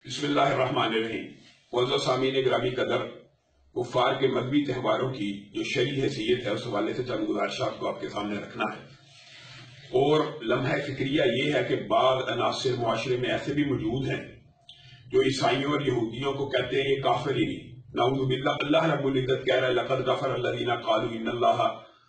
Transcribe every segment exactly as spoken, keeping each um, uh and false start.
بسم اللہ الرحمن الرحیم۔ معزز سامعین گرامی قدر، کفار کے مذہبی تہواروں کی جو شرعی حیثیت ہے اس حوالے سے چند گزارشات کو آپ کے سامنے رکھنا ہے، اور لمحہ فکریہ یہ ہے کہ بعض عناصر معاشرے میں ایسے بھی موجود ہیں جو عیسائیوں اور یہودیوں کو کہتے ہیں یہ کافر ہی نہیں، نعوذ باللہ۔ اللہ رب العزت کہہ رہا ہے لقد کفر الذین قالوا ان اللہ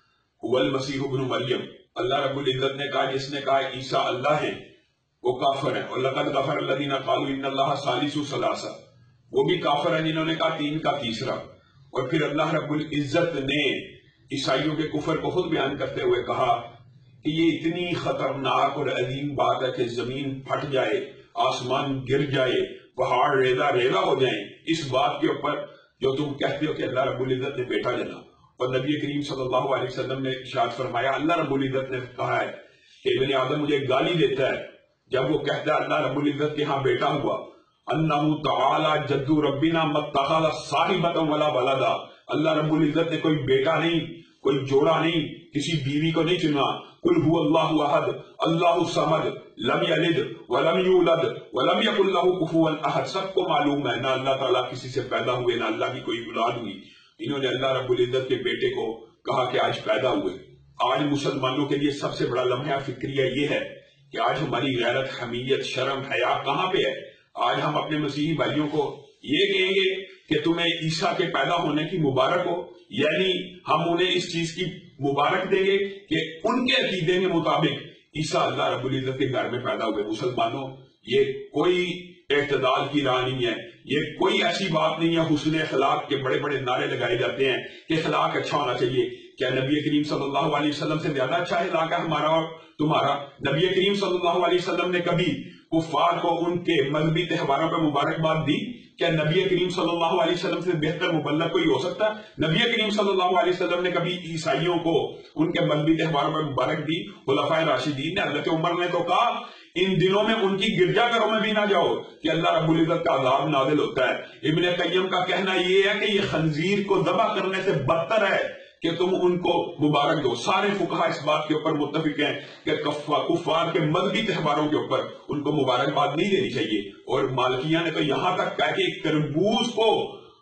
هو المسیح ابن مریم۔ اللہ رب العزت نے کہا جس نے کہا عیسیٰ اللہ ہیں وہ کافر ہیں، اور لقد کفر الذین قالوا ان اللہ ثالث ثلاثہ، وہ بھی کافر ہیں جنہوں نے کہا تین کا تیسرا۔ اور پھر اللہ رب العزت نے عیسائیوں کے کفر کو خود بیان کرتے ہوئے کہا کہ یہ اتنی خطرناک اور عظیم بات ہے کہ زمین پھٹ جائے، آسمان گر جائے، پہاڑ ریزہ ریزہ ہو جائیں اس بات کے اوپر جو تم کہتے ہو کہ اللہ رب العزت نے بیٹا جنا۔ اور نبی کریم صلی اللہ علیہ وسلم نے ارشاد فرمایا، اللہ رب العزت نے کہا ہے کہ ابن آدم مجھے گالی دیتا ہے جب وہ کہتا ہے اللہ رب العزت کے ہاں بیٹا ہوا، انہو تعالی جد ربنا متخذ صاحبۃ ولا ولدا۔ اللہ رب العزت نے کوئی بیٹا نہیں، کوئی جوڑا نہیں، کسی بیوی کو نہیں چنا۔ قل هو اللہ احد اللہ الصمد لم یلد ولم یولد ولم یکن لہ کفوا احد۔ سب کو معلوم ہے نہ اللہ تعالیٰ کسی سے پیدا ہوئے نہ اللہ کی کوئی اولاد ہوئی، انہوں نے اللہ رب العزت کے بیٹے کو کہا کہ آج پیدا ہوئے۔ آج مسلمانوں کے لیے سب سے بڑا لمحہ فکریہ یہ ہے کہ آج ہماری غیرت، حمیت، شرم، حیا کہاں پہ ہے؟ آج ہم اپنے مسیحی بھائیوں کو یہ کہیں گے کہ تمہیں عیسیٰ کے پیدا ہونے کی مبارک ہو، یعنی ہم انہیں اس چیز کی مبارک دیں گے کہ ان کے عقیدے کے مطابق عیسیٰ اللہ رب العزت کے گھر میں پیدا ہوئے۔ مسلمانوں، یہ کوئی اعتدال کی راہ نہیں ہے، یہ کوئی ایسی بات نہیں ہے۔ حسن اخلاق کے بڑے بڑے نعرے لگائے جاتے ہیں کہ اخلاق اچھا ہونا چاہیے۔ کیا نبی کریم صلی اللہ علیہ وسلم سے زیادہ اچھا اخلاق ہے ہمارا اور تمہارا؟ نبی کریم صلی اللہ علیہ وسلم نے کبھی کفار کو ان کے مذہبی تہواروں پر مبارکباد دی؟ کیا نبی کریم صلی اللہ علیہ وسلم سے بہتر مبلغ کوئی ہو سکتا ہے؟ نبی کریم صلی اللہ علیہ وسلم نے کبھی عیسائیوں کو ان کے مذہبی تہواروں پر مبارک دی؟ خلفائے راشدین نے، حضرت عمر نے تو کہا ان دنوں میں ان کی گرجا گھروں میں بھی نہ جاؤ کہ اللہ رب العزت کا عذاب نازل ہوتا ہے۔ ابن قیم کا کہنا یہ ہے کہ یہ خنزیر کو ذبح کرنے سے بدتر ہے کہ تم ان کو مبارک دو۔ سارے فقہاء اس بات کے اوپر متفق ہیں کہ کفار کے مذہبی تہواروں کے اوپر ان کو مبارکباد نہیں دینی چاہیے۔ اور مالکیہ نے تو یہاں تک کہا کہ تربوز کو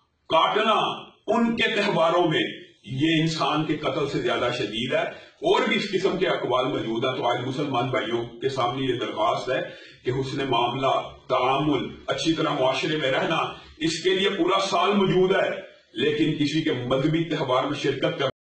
کاٹنا ان کے تہواروں میں یہ انسان کے قتل سے زیادہ شدید ہے۔ اور بھی اس قسم کے اقوال موجود ہیں۔ تو آج مسلمان بھائیوں کے سامنے یہ درخواست ہے کہ حسن معاملہ، تعامل، اچھی طرح معاشرے میں رہنا، اس کے لیے پورا سال موجود ہے، لیکن کسی کے مذہبی تہوار میں شرکت کر